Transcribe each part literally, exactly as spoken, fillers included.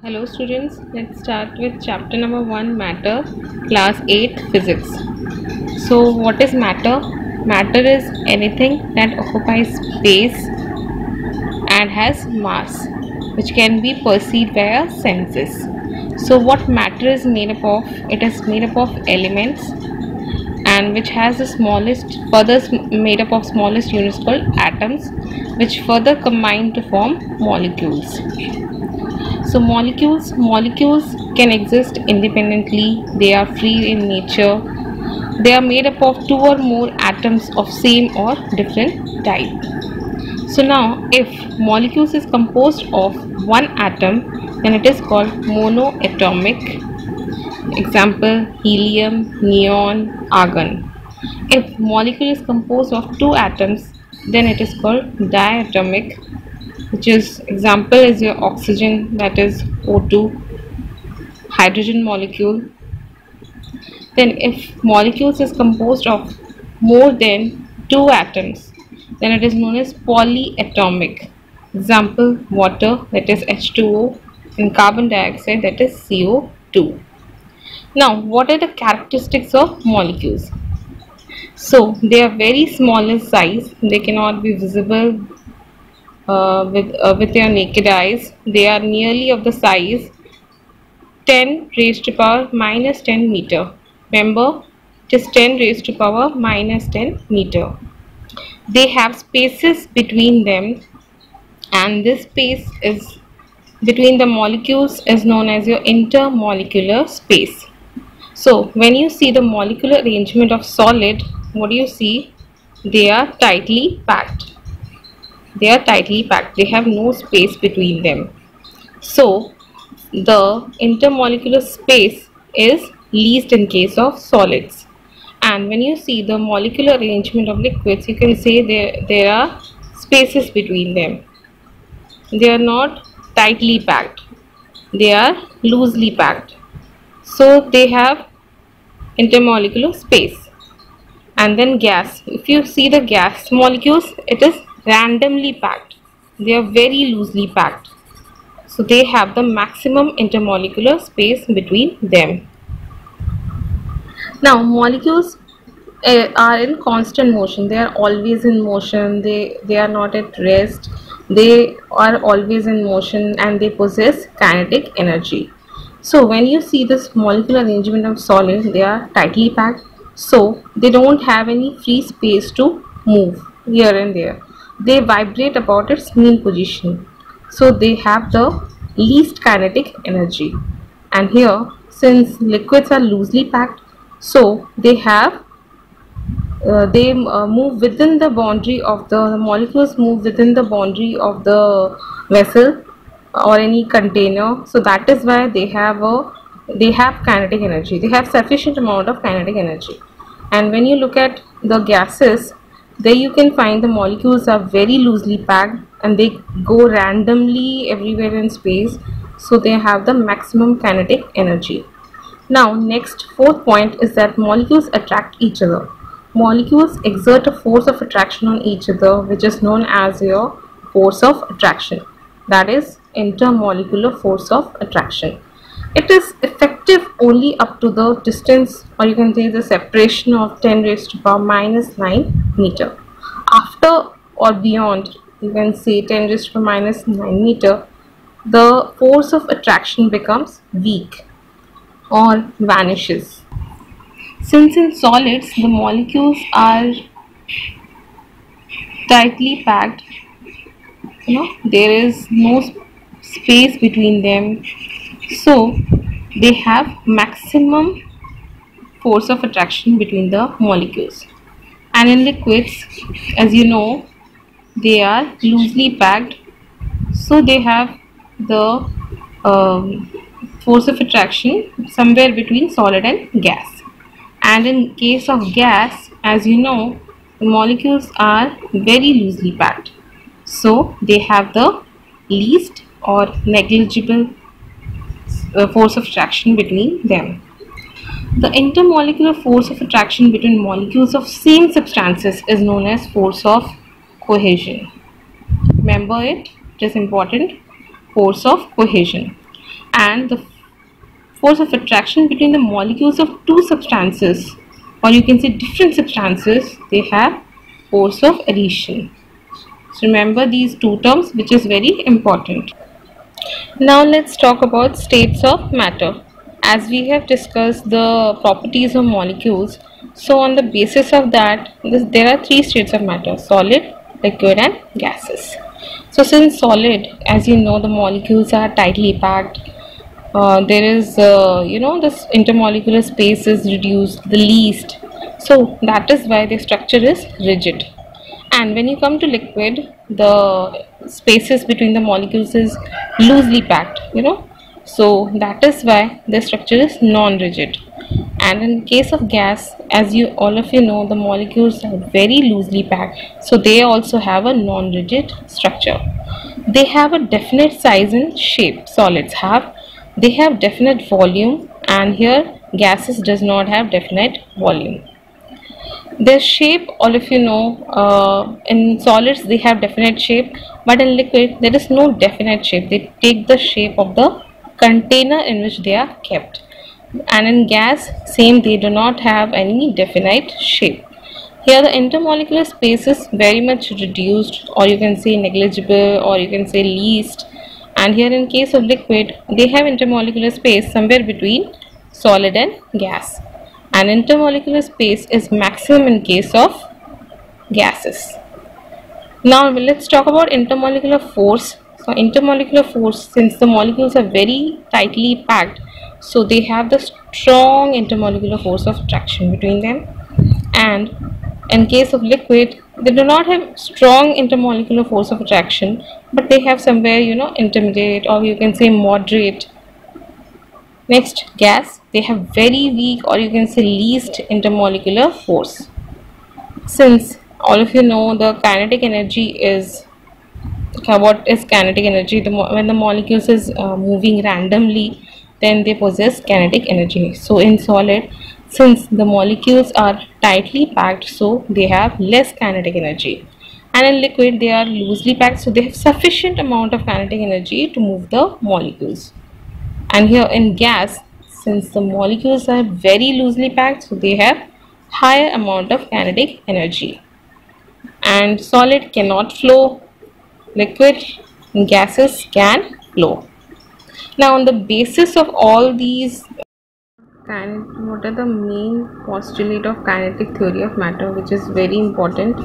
Hello students, let's start with chapter number one, matter, class eight, physics. So what is matter? Matter is anything that occupies space and has mass, which can be perceived by our senses. So what matter is made up of? It is made up of elements and which has the smallest, further made up of smallest units called atoms, which further combine to form molecules. So molecules molecules can exist independently. They are free in nature. They are made up of two or more atoms of same or different type. So now if molecules is composed of one atom, then it is called monoatomic. Example: helium, neon, argon. If molecule is composed of two atoms, then it is called diatomic, which is example is your oxygen, that is O two, hydrogen molecule. Then if molecules is composed of more than two atoms, then it is known as polyatomic. Example: water, that is H two O, and carbon dioxide, that is C O two. Now what are the characteristics of molecules? So they are very small in size. They cannot be visible Uh, with uh, with your naked eyes. They are nearly of the size ten raised to power minus ten meter. Remember, it is ten raised to power minus ten meter. They have spaces between them, and this space is between the molecules is known as your intermolecular space. So when you see the molecular arrangement of solid, what do you see? They are tightly packed. They are tightly packed. They have no space between them. So the intermolecular space is least in case of solids. And when you see the molecular arrangement of liquids, you can say there, there are spaces between them. They are not tightly packed. They are loosely packed. So they have intermolecular space. And then gas. If you see the gas molecules, it is randomly packed. They are very loosely packed. So they have the maximum intermolecular space between them. Now molecules uh, are in constant motion. They are always in motion. They, they are not at rest. They are always in motion and they possess kinetic energy. So when you see this molecular arrangement of solid, they are tightly packed. So they don't have any free space to move here and there. They vibrate about its mean position. So they have the least kinetic energy. And here, since liquids are loosely packed, so they have uh, they uh, move within the boundary of the, the molecules move within the boundary of the vessel or any container. So that is why they have a they have kinetic energy. They have sufficient amount of kinetic energy. And when you look at the gases, there you can find the molecules are very loosely packed and they go randomly everywhere in space. So they have the maximum kinetic energy. Now next, fourth point is that molecules attract each other. Molecules exert a force of attraction on each other, which is known as your force of attraction. That is intermolecular force of attraction. It is effective only up to the distance, or you can say the separation of ten raised to power minus nine meter. After or beyond, you can say ten raised to power minus nine meter, the force of attraction becomes weak or vanishes. Since in solids the molecules are tightly packed, you know, there is no space between them, so they have maximum force of attraction between the molecules. And in liquids, as you know, they are loosely packed, so they have the um, force of attraction somewhere between solid and gas. And in case of gas, as you know, the molecules are very loosely packed, so they have the least or negligible uh, force of attraction between them. The intermolecular force of attraction between molecules of same substances is known as force of cohesion. Remember it, it is important, force of cohesion. and the force of attraction between the molecules of two substances, or you can say different substances, they have force of adhesion. So remember these two terms, which is very important. Now let's talk about states of matter. As we have discussed the properties of molecules, so on the basis of that, this, there are three states of matter: solid, liquid and gases. So since solid, as you know, the molecules are tightly packed, uh, there is uh, you know this intermolecular space is reduced the least, so that is why the structure is rigid. And when you come to liquid, the spaces between the molecules is loosely packed, you know, so that is why the structure is non-rigid. And in case of gas, as you all of you know, the molecules are very loosely packed, so they also have a non-rigid structure. They have a definite size and shape. Solids have, they have definite volume, and here gases does not have definite volume. Their shape, all of you know, uh, in solids they have definite shape, but in liquid there is no definite shape. They take the shape of the container in which they are kept. And in gas, same, they do not have any definite shape. Here the intermolecular space is very much reduced, or you can say negligible, or you can say least. And here in case of liquid, they have intermolecular space somewhere between solid and gas. And intermolecular space is maximum in case of gases. Now let's talk about intermolecular force. So intermolecular force, since the molecules are very tightly packed, so they have the strong intermolecular force of attraction between them. And in case of liquid, they do not have strong intermolecular force of attraction, but they have somewhere, you know, intermediate, or you can say moderate. Next, gas, they have very weak, or you can say least intermolecular force. Since all of you know the kinetic energy is, okay, what is kinetic energy? The when the molecules is uh, moving randomly, then they possess kinetic energy. So in solid, since the molecules are tightly packed, so they have less kinetic energy. And in liquid, they are loosely packed, so they have sufficient amount of kinetic energy to move the molecules. And here in gas, since the molecules are very loosely packed, so they have higher amount of kinetic energy. And solid cannot flow, liquid and gases can flow. Now on the basis of all these, what are the main postulate of kinetic theory of matter, which is very important.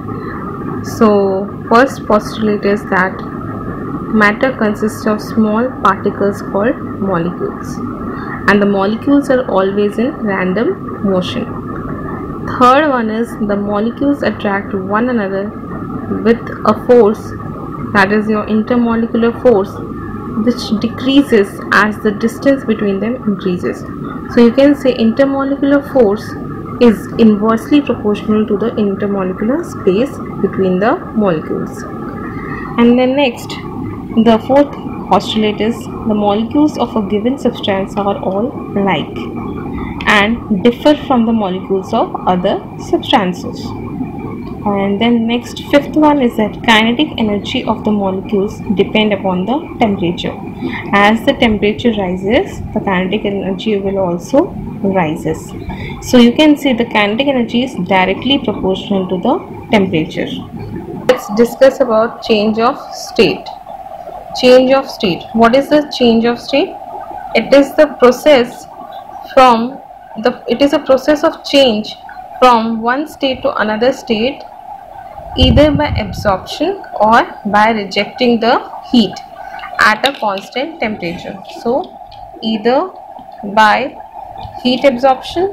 So first postulate is that matter consists of small particles called molecules, and the molecules are always in random motion. Third one is the molecules attract one another with a force, that is your intermolecular force, which decreases as the distance between them increases. So you can say intermolecular force is inversely proportional to the intermolecular space between the molecules. And then next, the fourth postulate is the molecules of a given substance are all alike and differ from the molecules of other substances. And then next, fifth one is that kinetic energy of the molecules depend upon the temperature. As the temperature rises, the kinetic energy will also rises. So you can say the kinetic energy is directly proportional to the temperature. Let's discuss about change of state. Change of state. What is the change of state? It is the process from the it is a process of change from one state to another state, either by absorption or by rejecting the heat at a constant temperature. So either by heat absorption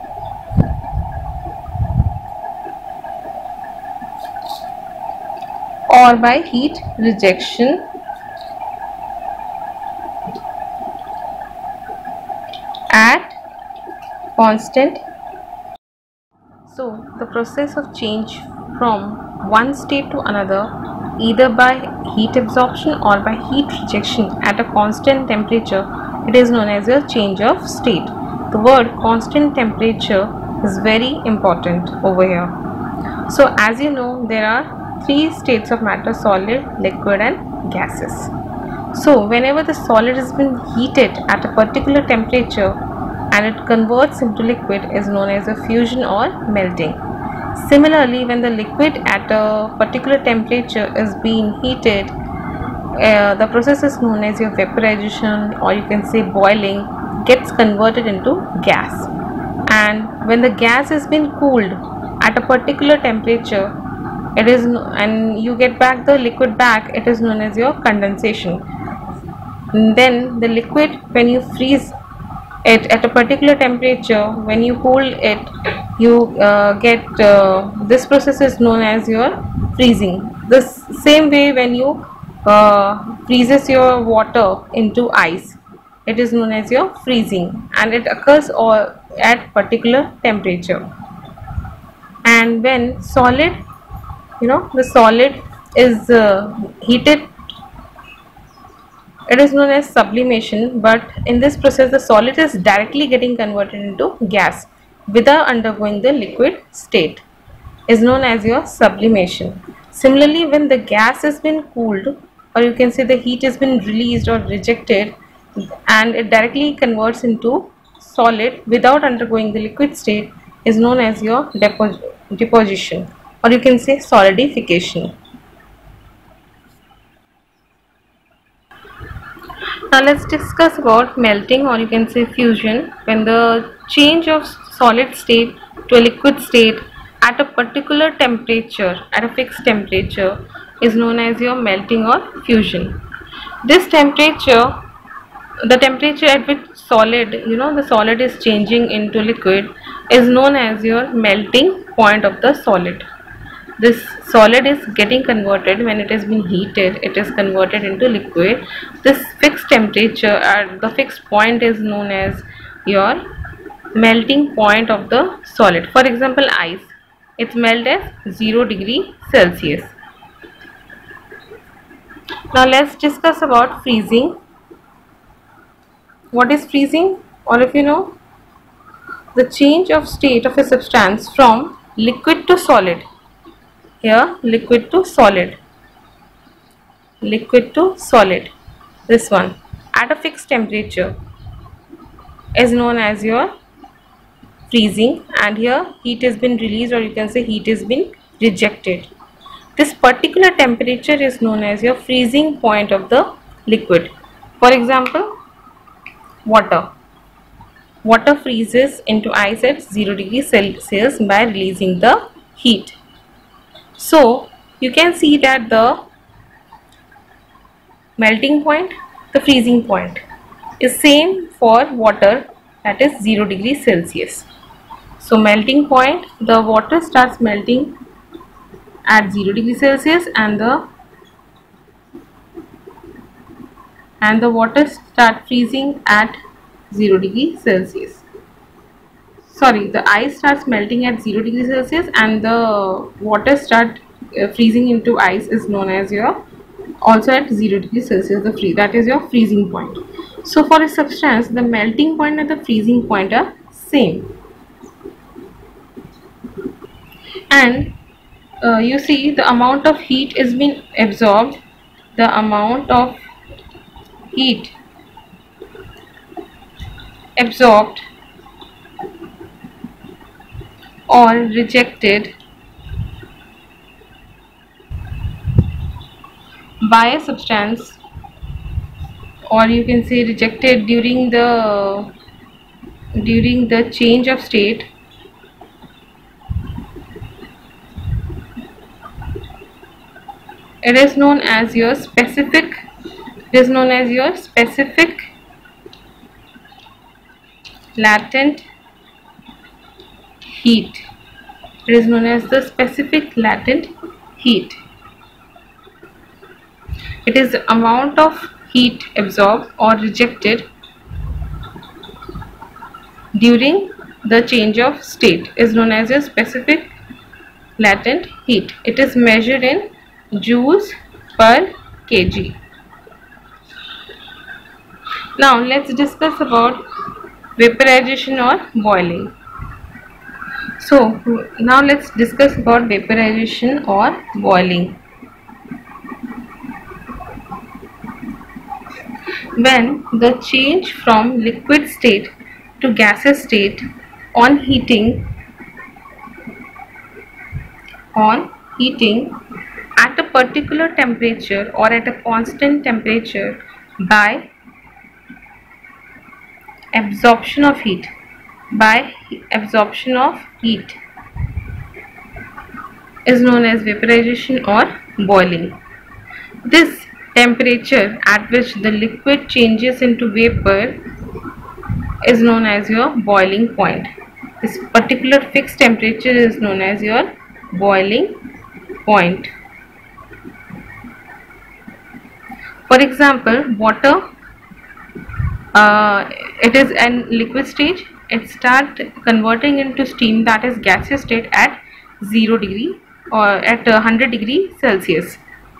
or by heat rejection at constant. So the process of change from one state to another, either by heat absorption or by heat rejection at a constant temperature, it is known as a change of state. The word constant temperature is very important over here. So as you know, there are three states of matter: solid, liquid and gases. So whenever the solid has been heated at a particular temperature and it converts into liquid is known as a fusion or melting. Similarly, when the liquid at a particular temperature is being heated, uh, the process is known as your vaporization, or you can say boiling, gets converted into gas. And when the gas has been cooled at a particular temperature, it is and you get back the liquid back, it is known as your condensation. And then the liquid, when you freeze it at a particular temperature, when you cool it, you uh, get uh, this process is known as your freezing. This same way, when you uh, freezes your water into ice, it is known as your freezing, and it occurs all at particular temperature. And when solid, you know, the solid is uh, heated, it is known as sublimation, but in this process the solid is directly getting converted into gas without undergoing the liquid state, is known as your sublimation. Similarly, when the gas has been cooled, or you can say the heat has been released or rejected, and it directly converts into solid without undergoing the liquid state, is known as your depo deposition, or you can say solidification. Now let's discuss about melting, or you can say fusion, when the change of solid state to a liquid state at a particular temperature, at a fixed temperature, is known as your melting or fusion. This temperature, the temperature at which solid, you know, the solid is changing into liquid, is known as your melting point of the solid. This solid is getting converted when it has been heated, it is converted into liquid. This fixed temperature at the fixed point is known as your melting point of the solid. For example, ice, it's melt at zero degree Celsius. Now let's discuss about freezing. What is freezing? All of you know, the change of state of a substance from liquid to solid. Here, liquid to solid, liquid to solid, this one, at a fixed temperature is known as your freezing, and here heat has been released, or you can say heat has been rejected. This particular temperature is known as your freezing point of the liquid. For example, water. Water freezes into ice at zero degrees Celsius by releasing the heat. So you can see that the melting point, the freezing point, is same for water, that is zero degrees Celsius. So melting point, the water starts melting at zero degrees Celsius, and the and the water start freezing at zero degrees Celsius. Sorry, the ice starts melting at zero degrees Celsius and the water start uh, freezing into ice, is known as your also at zero degrees Celsius, the free that is your freezing point. So for a substance, the melting point and the freezing point are same. And uh, you see the amount of heat is being absorbed, the amount of heat absorbed or rejected by a substance, or you can say rejected during the during the change of state, it is known as your specific it is known as your specific latent heat. It is known as the specific latent heat. It is the amount of heat absorbed or rejected during the change of state, is known as your specific latent heat. It is measured in joules per kg. Now let's discuss about vaporization or boiling. So now let's discuss about vaporization or boiling. when the change from liquid state to gaseous state on heating on heating at a particular temperature or at a constant temperature by absorption of heat by absorption of heat is known as vaporization or boiling. This temperature at which the liquid changes into vapor is known as your boiling point. This particular fixed temperature is known as your boiling point. For example, water, uh, it is in liquid stage, it starts converting into steam, that is gaseous state, at zero degree or at one hundred degree Celsius.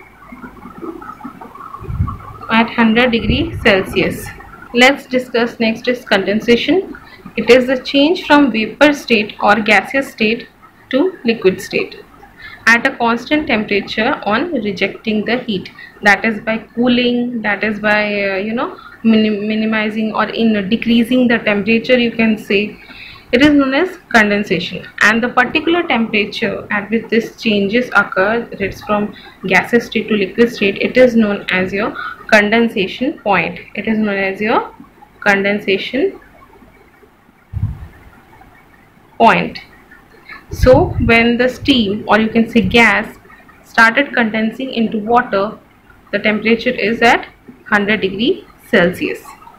At one hundred degree Celsius. Let's discuss next is condensation. It is the change from vapor state or gaseous state to liquid state at a constant temperature on rejecting the heat, that is by cooling, that is by uh, you know minim minimizing or in decreasing the temperature, you can say. It is known as condensation, and the particular temperature at which this changes occur, it's from gaseous state to liquid state, it is known as your condensation point. It is known as your condensation point. So when the steam, or you can say gas, started condensing into water, the temperature is at one hundred degree Celsius.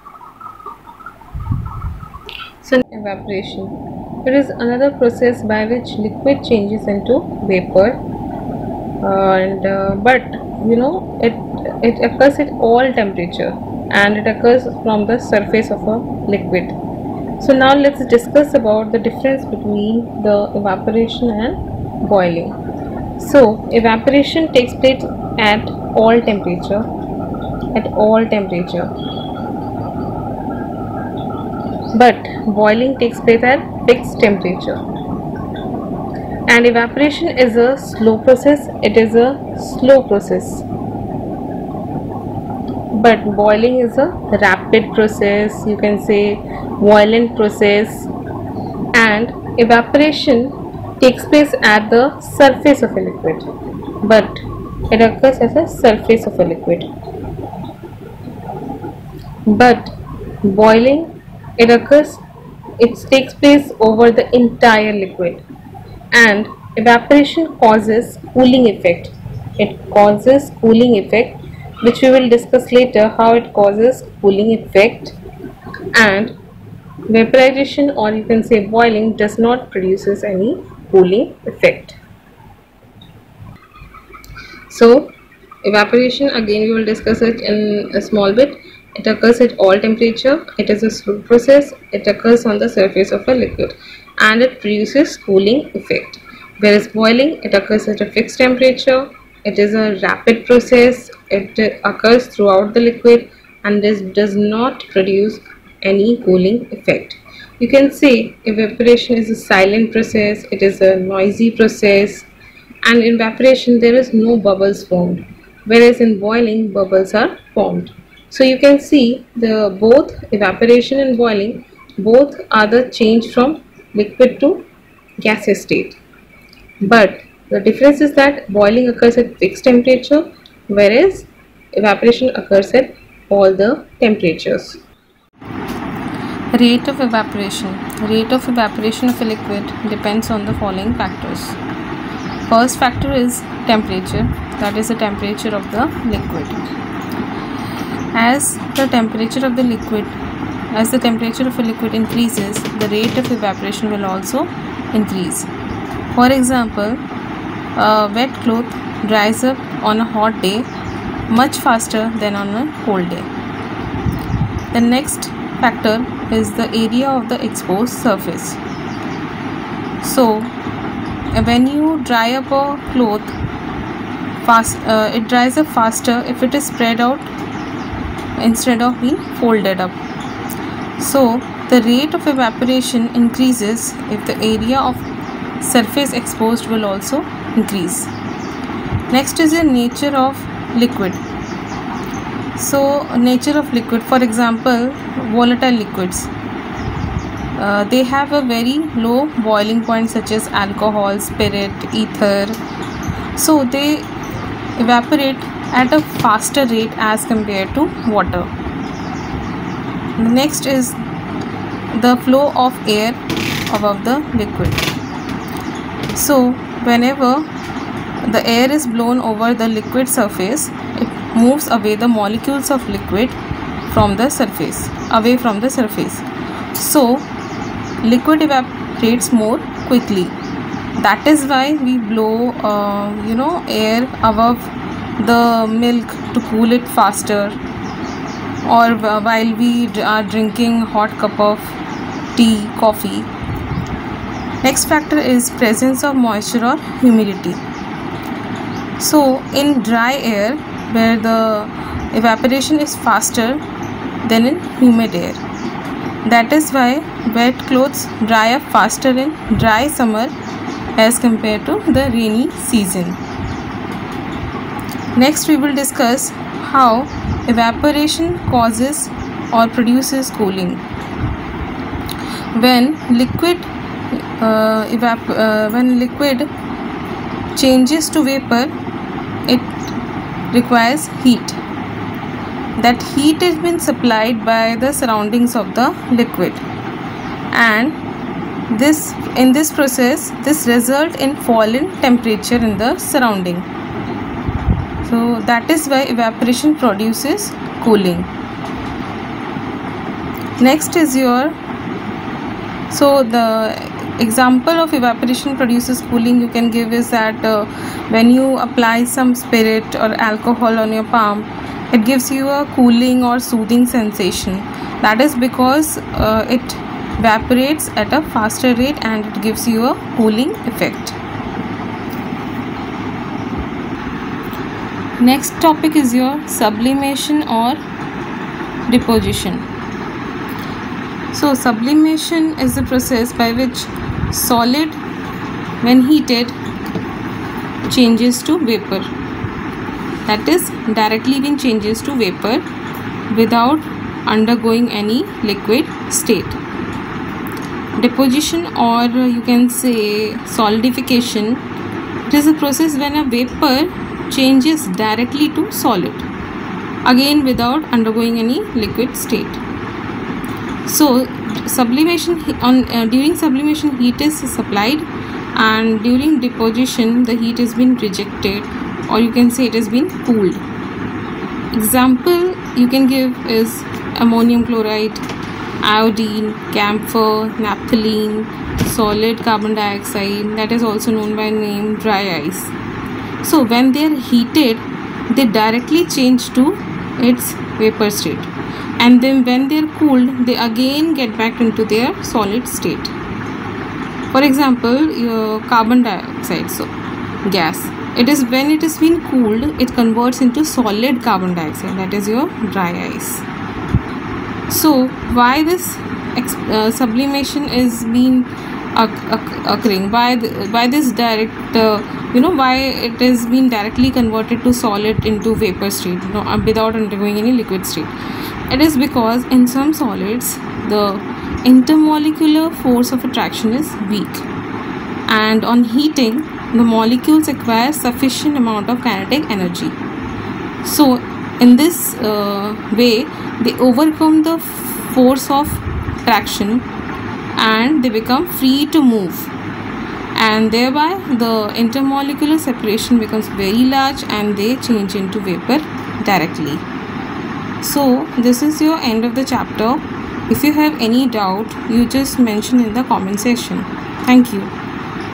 So evaporation, it is another process by which liquid changes into vapor, uh, and uh, but you know it it occurs at all temperature, and it occurs from the surface of a liquid. So now let's discuss about the difference between the evaporation and boiling. So evaporation takes place at all temperature, at all temperature. But boiling takes place at fixed temperature. And evaporation is a slow process, it is a slow process. But boiling is a rapid process, you can say violent process. And evaporation takes place at the surface of a liquid, but it occurs as a surface of a liquid. But boiling, it occurs, it takes place over the entire liquid, and evaporation causes cooling effect. It causes cooling effect, which we will discuss later how it causes cooling effect. And vaporization, or you can say boiling, does not produces any cooling effect. So evaporation, again we will discuss it in a small bit. It occurs at all temperature, it is a slow process, it occurs on the surface of a liquid, and it produces cooling effect. Whereas boiling, it occurs at a fixed temperature, it is a rapid process, it occurs throughout the liquid, and this does not produce any cooling effect. You can say evaporation is a silent process, it is a noisy process, and in evaporation there is no bubbles formed, whereas in boiling bubbles are formed. So you can see the both evaporation and boiling, both are the change from liquid to gaseous state. But the difference is that boiling occurs at fixed temperature, whereas evaporation occurs at all the temperatures. Rate of evaporation. Rate of evaporation of a liquid depends on the following factors. First factor is temperature, that is the temperature of the liquid. As the temperature of the liquid, as the temperature of a liquid increases, the rate of evaporation will also increase. For example, a wet cloth dries up on a hot day much faster than on a cold day. The next factor is the area of the exposed surface. So when you dry up a cloth, fast, uh, it dries up faster if it is spread out instead of being folded up. So the rate of evaporation increases if the area of surface exposed will also increase. Next is the nature of liquid. So nature of liquid, for example, volatile liquids, uh, they have a very low boiling point, such as alcohol, spirit, ether. So they evaporate at a faster rate as compared to water. Next is the flow of air above the liquid. So whenever the air is blown over the liquid surface, it moves away the molecules of liquid from the surface, away from the surface. So liquid evaporates more quickly. That is why we blow uh, you know air above the milk to cool it faster, or while we are drinking hot cup of tea, coffee. Next factor is presence of moisture or humidity. So in dry air, where the evaporation is faster than in humid air, that is why wet clothes dry up faster in dry summer as compared to the rainy season. Next we will discuss how evaporation causes or produces cooling. When liquid uh, evap uh, when liquid changes to vapor, it requires heat. That heat has been supplied by the surroundings of the liquid, and this in this process this result in fall in temperature in the surrounding. So that is why evaporation produces cooling. Next is your so the example of evaporation produces cooling you can give is that uh, when you apply some spirit or alcohol on your palm, it gives you a cooling or soothing sensation. That is because uh, it evaporates at a faster rate and it gives you a cooling effect. Next topic is your sublimation or deposition. So sublimation is the process by which solid, when heated, changes to vapor. That is, directly when changes to vapor without undergoing any liquid state. Deposition, or you can say solidification, it is a process when a vapor changes directly to solid, again without undergoing any liquid state. So sublimation on uh, during sublimation heat is supplied, and during deposition the heat has been rejected, or you can say it has been cooled. Example you can give is ammonium chloride, iodine, camphor, naphthalene, solid carbon dioxide, that is also known by name dry ice. So when they are heated, they directly change to its vapor state, and then when they are cooled, they again get back into their solid state. For example, your carbon dioxide, so gas, it is when it is been cooled, it converts into solid carbon dioxide, that is your dry ice. So why this uh, sublimation is being occurring, why the, why this direct uh, you know why it is being directly converted to solid into vapor state, you know, without undergoing any liquid state? It is because in some solids the intermolecular force of attraction is weak, and on heating the molecules acquire sufficient amount of kinetic energy. So in this uh, way they overcome the force of attraction and they become free to move, and thereby the intermolecular separation becomes very large and they change into vapor directly. So this is your end of the chapter. If you have any doubt, you just mention in the comment section. Thank you.